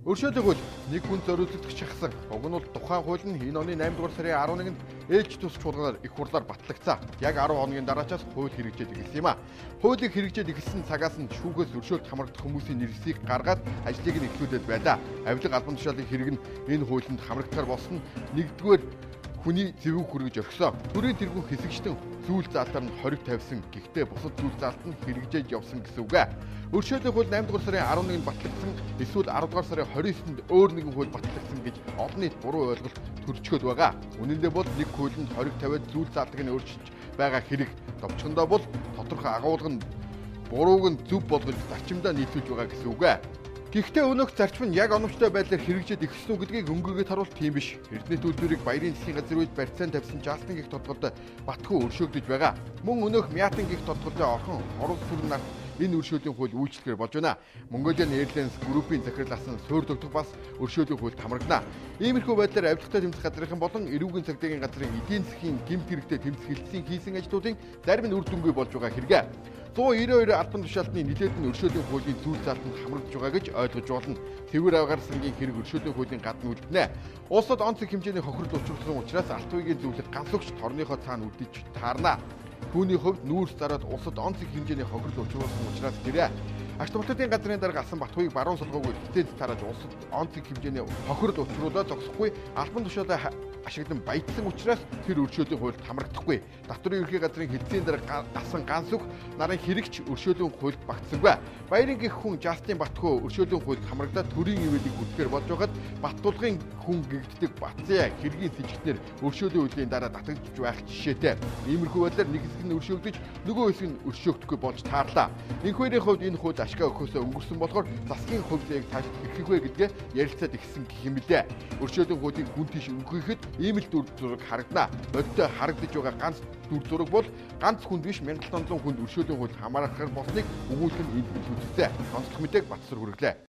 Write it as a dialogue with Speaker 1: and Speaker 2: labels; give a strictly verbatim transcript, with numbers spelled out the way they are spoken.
Speaker 1: Өршөөлөг бол нэг хүн зориулагдах шахсан. Уг нь бол тухайн хууль нь энэ оны наймдугаар сарын арван нэгнд ээлж тус чуулганаар их хурлаар батлагдсан. Яг арван хоногийн дараачаас хууль хэрэгжээд эхэлсэн юм а. Хуулийг хэрэгжээд эхэлсэн цагаас нь шүүхээс өршөөлт хамрагдах хүмүүсийн нэрсийг гаргаад ажлыг нь эхлүүлээд байлаа. Авилга албан тушаалын хэрэг нь энэ хуулинд хамрагдахаар болсон нэгдүгээр хүний зэвүүг хүргэж орхисон. Төрийн тэргүүн хэсэгчтэн зүйл заалтаар нь хориг тавьсан. Гэхдээ бусад зүйл заалт нь хэрэгжээд явсан гэсэн үг. Өршөөлөх хууль наймдугаар сарын арван нэгнд батлагдсан, эсвэл аравдугаар сарын хорин есэнд өөр нэгэн хууль батлагдсан гэж олон нийт буруу ойлголт төрчихөд байгаа. Үнэн дээр бол нэг хуулинд хориг тавиад зүйл заалтыг нь өөрчилж байгаа хэрэг. Товчхондоо бол тодорхой агуулга нь бурууг нь зөв болгож зарчимдаа нийцүүлж байгаа гэсэн үг. Гэхдээ өнөөх зарчим нь яг оновчтой байдлаар хэрэгжээд эхэлсэн үү гэдгийг өнгөөгд харуул тийм биш. Эрдэнэт үйлдвэрийг баярын засгийн газар үед барьцаан тавьсан Жалтан гих тодголд Батхүү өршөөгдөж байгаа. Мөн өнөөх Мятан гих тодголдоо орхон хорол сүрэн нарт энэ өршөөлийн хууль үйлчлэхээр болж байна. Mongolian Airlines группийн захирал асан суурь догдох бас өршөөлийн хуульд хамрагна. Иймэрхүү байдлаар авилгатай тэмцэх газрын болон эрүүгийн цагдаагийн газрын эдийн засгийн гэмт хэрэгтэй тэмцэх хэлтсийн хийсэн ажлуудын зарим нь үр дүнгүй болж байгаа хэрэг. сто девяносто два албан тушаалтны нэлээдэн өршөөлийн хуулийн зүйл заалтанд хамрагдж байгаа гэж ойлгож болно. Тэвэр авгаар сангийн хэрэг өршөөлийн хуулийн гадна үлдэнэ. Улсад онцлог хэмжээний хохирол учруулсан учраас алт үеийн зөвлөлт ганц өгч торныхоо цаана үлдэж таарна. Түүний хувьд нүүрс зараад улсад онцлог хэмжээний хохирол учруулсан учраас тэрэ Агш туртлагын газрын дарга асан Батхүүийг баруун солгоогүй тэтэд тарааж улсад онцлог хэмжээний хохирол учруулаад зогсохгүй албан тушаалаа ашиглан баяжсан учраас тэр өршөөлийн хуульд хамрагдахгүй. Татврын ерхий газрын хэлтсийн дарга асан ганц үг нарын хэрэгч өршөөлийн хуульд багтсангүй. Баярын гих хүн Жалтын Батхүү өршөөлийн хуульд хамрагдаад төрийн ивэлийг бүтгэр болж байгаад Баттулгын хүн гэгддэг Батцаа хэргийн сэжигтнэр өршөөлийн хуулийн дараа татагдж байх жишээтэй. Иймэрхүү байдлаар нэг хэсэг нь өршөөгдөж нөгөө хэсэг нь өршөөгдөхгүй болж таарлаа. Энх хоёрын хувьд энэ хууль ашгаа өгөхөөсөө өнгөрсөн болохоор засгийн хувь зээг тааш ирэх вэ гэдгээ ярилцаад ихсэн гэх юм билээ. Өршөөлийн хуулийн гүн тийш өнгөөхөд ийм л дүр зураг харагдана. Бодтой харагдаж байгаа ганц дүр зураг бол ганц хүнд биш мянган долоон хүнд өршөөлийн хууль хамаарахаар болсныг өгүүлэх нь энд үзүүлсэн. Онцлог мэдээг Батсар хүргэлээ.